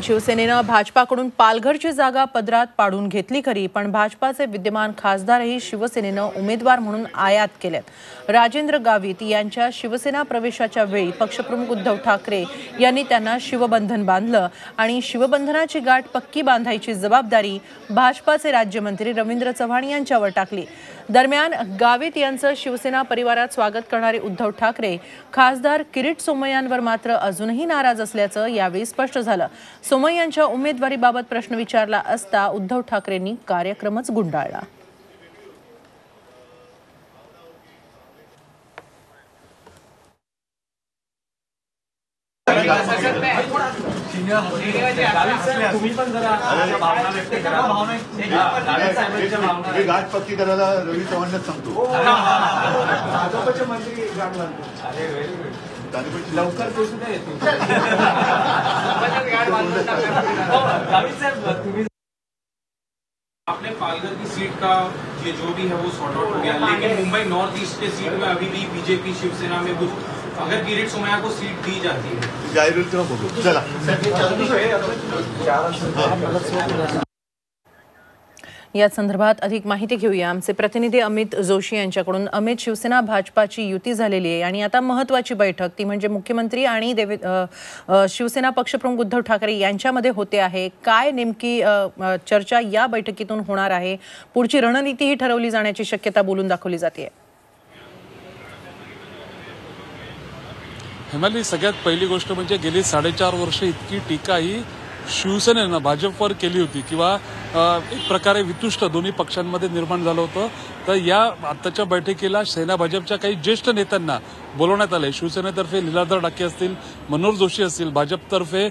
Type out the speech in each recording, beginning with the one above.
शिवसेनेनं भाजपाकडून पालघरची जागा पदरात पाडून घेतली खरी, पण भाजपाचे विद्यमान खासदारही शिवसेनेनं उमेदवार म्हणून आयात केलेत। राजेंद्र गावित यांच्या शिवसेना प्रवेशाच्या वेळी पक्षप्रमुख उद्धव ठाकरे यांनी त्यांना शिवबंधन बांधलं आणि शिवबंधनाची गाठ पक्की बांधायची जबाबदारी भाजपाचे राज्यमंत्री रवींद्र चव्हाण यांच्यावर टाकली। दरम्यान गावित यांचं शिवसेना परिवारात स्वागत करणारे उद्धव ठाकरे खासदार किरीट सोमय्यांवर मात्र अजूनही नाराज असल्याचं यावेळी स्पष्ट झालं। सोमय्यांच्या उमेदवारीबाबत प्रश्न विचारला असता उद्धव ठाकरेंनी कार्यक्रमच गुंडाळला। गाठ पक्की करायला रवी चव्हाणच सांगतो। लवकर आपने पालघर की सीट का ये जो भी है वो सॉर्ट आउट हो गया, लेकिन मुंबई नॉर्थ ईस्ट के सीट में अभी भी बीजेपी शिवसेना में कुछ, अगर किरीट सोमय्या को सीट दी जाती है जाहीर बघू। चला या संदर्भात अधिक माहिती घेऊया आमचे प्रतिनिधी अमित जोशी यांच्याकडून। अमित, शिवसेना भाजपाची युती झालेली आहे आणि आता महत्त्वाची बैठक ती म्हणजे मुख्यमंत्री आणि शिवसेना पक्षप्रमुख उद्धव ठाकरे यांच्यामध्ये होते आहे। काय नेमकी चर्चा या बैठकीतून होणार आहे? पुढची रणनीतीही ठरवली जाण्याची शक्यता बोलून दाखवली जाते। हिमाली, सगळ्यात पहिली गोष्ट म्हणजे गेली 4.5 वर्ष इतकी टीका ही शिवसेनेनं भाजपवर केली होती किंवा एक प्रकारे वितुष्ट दोन्ही पक्षांमध्ये निर्माण झालं होतं। तर या आताच्या बैठकीला सेना भाजपच्या काही ज्येष्ठ नेत्यांना बोलवण्यात आले। शिवसेनेतर्फे लीलाधर डाके असतील, मनोहर जोशी असतील, भाजपतर्फे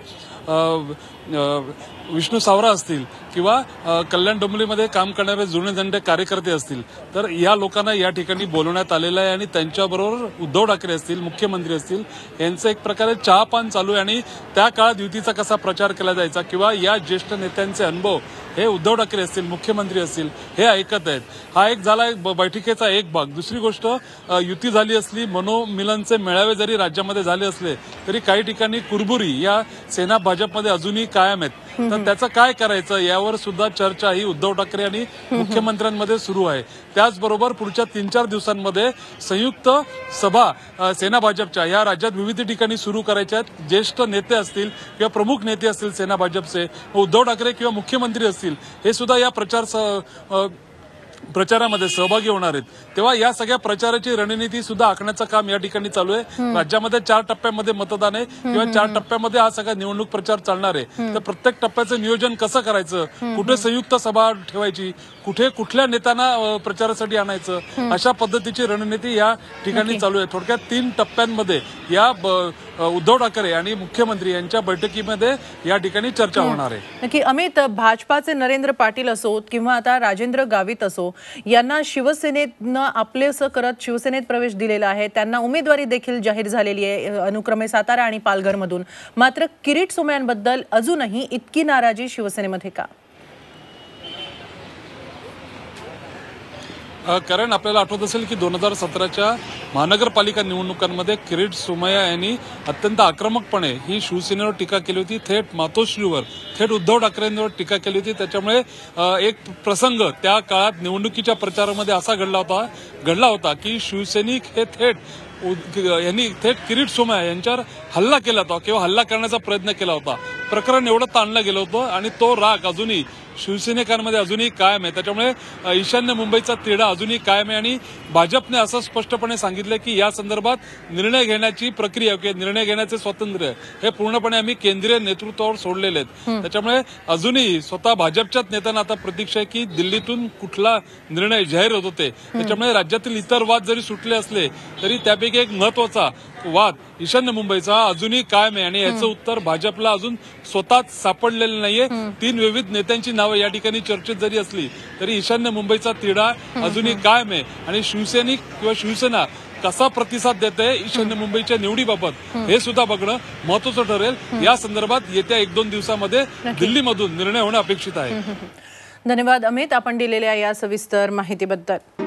विष्णू सावरा असतील किंवा कल्याण डोंबिवलीमध्ये काम करणारे जुने दंडे कार्यकर्ते असतील, तर या लोकांना या ठिकाणी बोलवण्यात आलेलं आहे आणि त्यांच्याबरोबर उद्धव ठाकरे असतील, मुख्यमंत्री असतील, यांचं एक प्रकारे चहापान चालू आहे आणि त्या काळात युतीचा कसा प्रचार केला जायचा किंवा या ज्येष्ठ नेत्यांचे अनुभव हे उद्धव ठाकरे असतील, मुख्यमंत्री असतील, हे ऐकत आहेत। हा एक झाला बैठकीचा एक भाग। दुसरी गोष्ट, युती झाली असली, मनोमिलनचे मेळावे जरी राज्यामध्ये झाले असले तरी काही ठिकाणी कुरबुरी या सेना भाजपमध्ये अजूनही कायम आहेत। तर त्याचं काय करायचं यावर सुद्धा चर्चा ही उद्धव ठाकरे आणि मुख्यमंत्र्यांमध्ये सुरू आहे। त्याचबरोबर पुढच्या 3-4 दिवसांमध्ये संयुक्त सभा सेना भाजपच्या या राज्यात विविध ठिकाणी सुरू करायच्या आहेत। ज्येष्ठ नेते असतील किंवा प्रमुख नेते असतील सेना भाजपचे, उद्धव ठाकरे किंवा मुख्यमंत्री असतील, हे सुद्धा या प्रचारामध्ये सहभागी होणार आहेत। तेव्हा या सगळ्या प्रचाराची रणनीती सुद्धा आखण्याचं काम या ठिकाणी चालू आहे। राज्यामध्ये 4 टप्प्यामध्ये मतदान आहे किंवा 4 टप्प्यामध्ये हा सगळा निवडणूक प्रचार चालणार आहे। तर प्रत्येक टप्प्याचं नियोजन कसं करायचं, कुठे संयुक्त सभा ठेवायची, कुठे कुठल्या नेत्यांना प्रचारासाठी आणायचं, अशा पद्धतीची रणनीती या ठिकाणी चालू आहे। थोडक्यात 3 टप्प्यांमध्ये या उद्धव ठाकरे आणि मुख्यमंत्री यांच्या बैठकीमध्ये या ठिकाणी चर्चा होणार आहे। नक्की अमित, भाजपाचे नरेंद्र पाटील असोत किंवा आता राजेंद्र गावित असो, यांना शिवसेनेनं आपलेसं करत शिवसेनेत प्रवेश दिलेला आहे। त्यांना उमेदवारी देखील जाहीर झालेली आहे, अनुक्रमे सातारा आणि पालघरमधून। मात्र किरीट सोमय्यांबद्दल अजूनही इतकी नाराजी शिवसेनेमध्ये का? कारण आपल्याला आठवत असेल की 2017च्या महानगरपालिका निवडणुकांमध्ये किरीट सोमय्या यांनी अत्यंत आक्रमकपणे ही शिवसेनेवर टीका केली होती, थेट मातोश्रीवर, थेट उद्धव ठाकरेंवर टीका केली होती। त्याच्यामुळे एक प्रसंग त्या काळात निवडणुकीच्या प्रचारामध्ये असा घडला होता की शिवसैनिक हे थेट किरीट सोमय्या यांच्यावर हल्ला केला होता किंवा हल्ला करण्याचा प्रयत्न केला होता। प्रकरण एवढं ताणलं गेलं होतं आणि तो राग अजूनही शिवसैनिकांमध्ये अजूनही कायम आहे। त्याच्यामुळे ईशान्य मुंबईचा तिढा अजूनही कायम आहे आणि भाजपने असं स्पष्टपणे सांगितलं की या संदर्भात निर्णय घेण्याची प्रक्रिया किंवा निर्णय घेण्याचे स्वातंत्र्य हे पूर्णपणे आम्ही केंद्रीय नेतृत्वावर सोडलेले आहेत। त्याच्यामुळे अजूनही स्वतः भाजपच्याच नेत्यांना आता प्रतीक्षा आहे की दिल्लीतून कुठला निर्णय जाहीर होत होते। त्याच्यामुळे राज्यातील इतर वाद जरी सुटले असले तरी त्यापैकी एक महत्वाचा वाद ईशान्य मुंबईचा अजूनही कायम आहे आणि याचं उत्तर भाजपला अजून स्वतःच सापडलेलं नाहीये। 3 विविध नेत्यांची नावं या ठिकाणी चर्चेत जरी असली तरी ईशान्य मुंबईचा तिढा अजूनही कायम आहे आणि शिवसैनिक किंवा शिवसेना कसा प्रतिसाद देते ईशान्य मुंबईच्या निवडीबाबत हे सुद्धा बघणं महत्वाचं ठरेल। या संदर्भात येत्या 1-2 दिवसामध्ये दिल्लीमधून निर्णय होणं अपेक्षित आहे। धन्यवाद अमित, आपण दिलेल्या या सविस्तर माहितीबद्दल।